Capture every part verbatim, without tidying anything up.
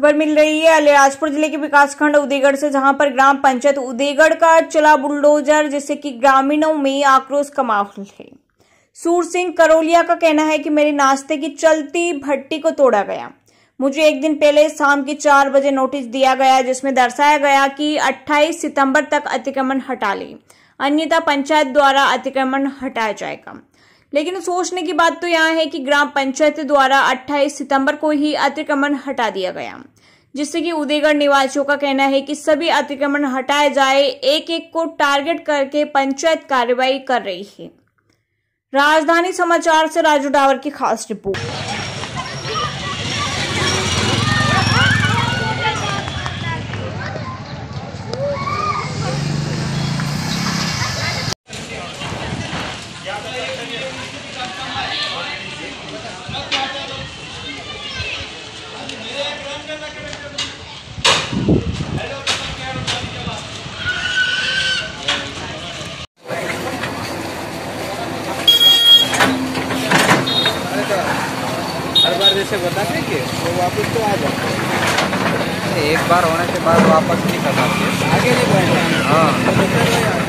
खबर मिल रही है अलीराजपुर जिले के विकासखंड उदयगढ़ से, जहां पर ग्राम पंचायत उदयगढ़ का चला बुलडोजर, जिससे कि ग्रामीणों में आक्रोश का माहौल है। सूर सिंह करोलिया का कहना है कि मेरे नाश्ते की चलती भट्टी को तोड़ा गया। मुझे एक दिन पहले शाम के चार बजे नोटिस दिया गया, जिसमें दर्शाया गया कि अट्ठाईस सितंबर तक अतिक्रमण हटा ले, अन्यथा पंचायत द्वारा अतिक्रमण हटाया जाएगा। लेकिन सोचने की बात तो यहाँ है कि ग्राम पंचायत द्वारा अट्ठाईस सितंबर को ही अतिक्रमण हटा दिया गया, जिससे कि उदयगढ़ निवासियों का कहना है कि सभी अतिक्रमण हटाए जाए। एक एक को टारगेट करके पंचायत कार्रवाई कर रही है। राजधानी समाचार से राजू डावर की खास रिपोर्ट। हर बार जैसे बताते कि वो वापस तो आ जाते, एक बार होने के बाद वापस नहीं करना चाहिए, आगे नहीं बढ़ना। हाँ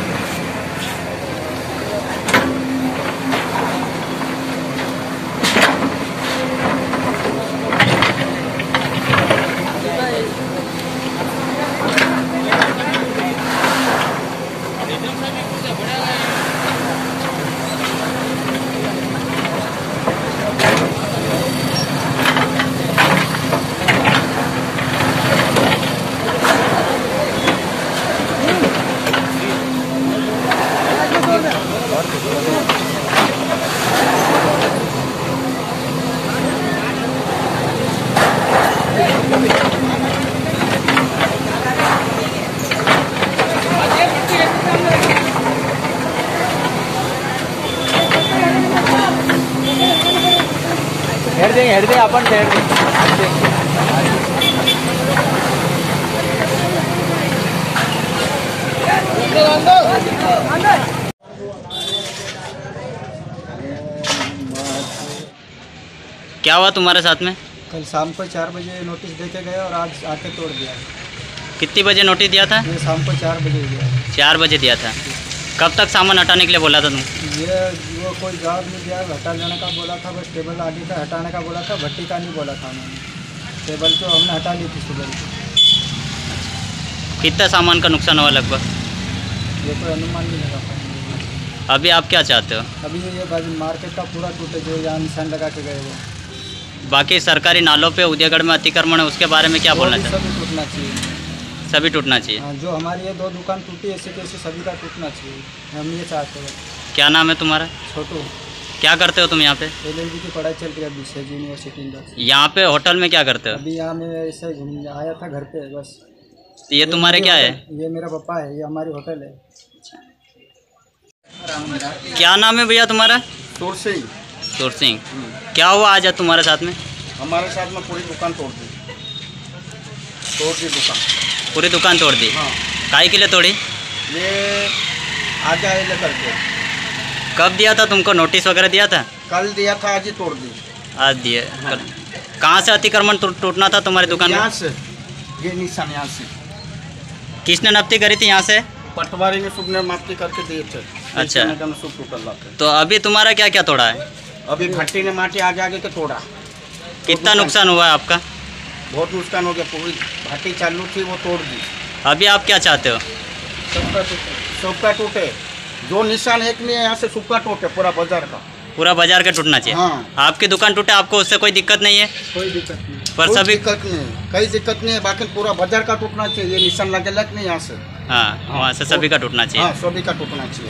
हेड देंगे हेड देंगे अपन हेड देंगे। क्या हुआ तुम्हारे साथ में? कल शाम को चार बजे नोटिस देके गए और आज आके तोड़ दिया। कितनी बजे नोटिस दिया था? ये शाम को चार बजे दिया। चार बजे दिया था। कब तक सामान हटाने के लिए बोला था तुम? ये वो कोई जवाब नहीं दिया, हटा जाने का बोला था, बस टेबल आगे का हटाने का बोला था, भट्टी का नहीं बोला था उन्होंने। टेबल तो हमने हटा ली थी सुबह। कितना सामान का नुकसान हुआ लगभग? ये कोई अनुमान नहीं लगा पाएंगे। अभी आप क्या चाहते हो? अभी ये मार्केट का पूरा टूटे जो यहाँ निशान लगा के गए वो। बाकी सरकारी नालों पे उदयगढ़ में अतिक्रमण है, उसके बारे में क्या बोलना चाहते? सभी टूटना चाहिए, सभी टूटना चाहिए। हाँ, जो हमारी ये दो दुकान टूटी ऐसे कैसे सभी का टूटना चाहिए, हम ये चाहते हैं। क्या नाम है तुम्हारा? छोटू। क्या करते हो तुम यहाँ पे? एल एल बी की पढ़ाई चल रही है अभी से यूनिवर्सिटी। यहाँ पे होटल में क्या करते हो? अभी यहाँ मैं ऐसे आया था घर पे बस। ये, ये तुम्हारे क्या है? ये मेरा पापा है, ये हमारी होटल है। क्या नाम है भैया तुम्हारा? सूर सिंह। सूर सिंह, क्या हुआ आज तुम्हारे साथ में? हमारे साथ में पूरी दुकान तोड़ दी, तोड़ दी दुकान, पूरी दुकान तोड़ दी। हाँ। काहे के लिए तोड़ी? ये आगे आए लेकर के। कब दिया था तुमको? नोटिस वगैरह दिया था? कल दिया था, आज ही तोड़ दी। आज दिए। हाँ। कहाँ से अतिक्रमण टूटना था तुम्हारी दुकान में? यहाँ से, ये निशान यहाँ से। किसने नफ्ती करी थी यहाँ से? पटवारी ने सुबह मापती करके दिए थे। अच्छा, टूटल। तो अभी तुम्हारा क्या क्या तोड़ा है? अभी भट्टी ने माटी आगे आगे के तोड़ा। कितना नुकसान हुआ है आपका? बहुत नुकसान हो गया, पूरी भट्टी चालू थी वो तोड़ दी। अभी आप क्या चाहते हो? सबका टूटे, सबका टूटे, जो निशान एक नहीं है यहाँ से सबका टूटे, पूरा बाजार का, पूरा बाजार का टूटना चाहिए। हाँ। आपकी दुकान टूटे, आपको उससे कोई दिक्कत नहीं है? कोई दिक्कत नहीं, पर सभी दिक्कत नहीं, कई दिक्कत नहीं है, बाकी पूरा बाजार का टूटना चाहिए। ये निशान लगे लग नहीं यहाँ से। हाँ, वहाँ से सभी का टूटना चाहिए। हाँ, सभी का टूटना चाहिए।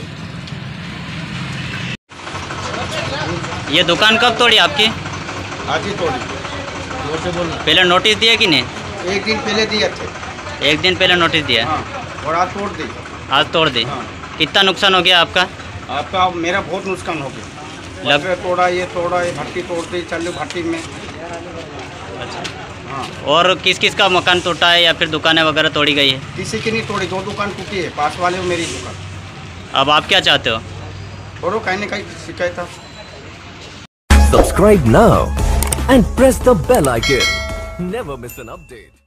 ये दुकान कब तोड़ी आपकी? आज ही तोड़ी। पहले नोटिस दिए कि नहीं? एक दिन पहले दिए थे। एक दिन पहले नोटिस दिया। हाँ, और आज तोड़ दी। आज तोड़ दी। हाँ। कितना नुकसान हो गया आपका? आपका मेरा बहुत नुकसान हो गया। लग तोड़ा, ये तोड़ा, ये भट्टी तोड़ दी, चालू भट्टी में। अच्छा। हाँ। और किस किस का मकान टूटा है या फिर दुकानें वगैरह तोड़ी गई है? किसी की नहीं तोड़ी, दो दुकान टूटी है, पास वाले मेरी दुकान। अब आप क्या चाहते हो? थोड़ा कहीं ना कहीं शिकायत था। Subscribe now and press the bell icon. never miss an update.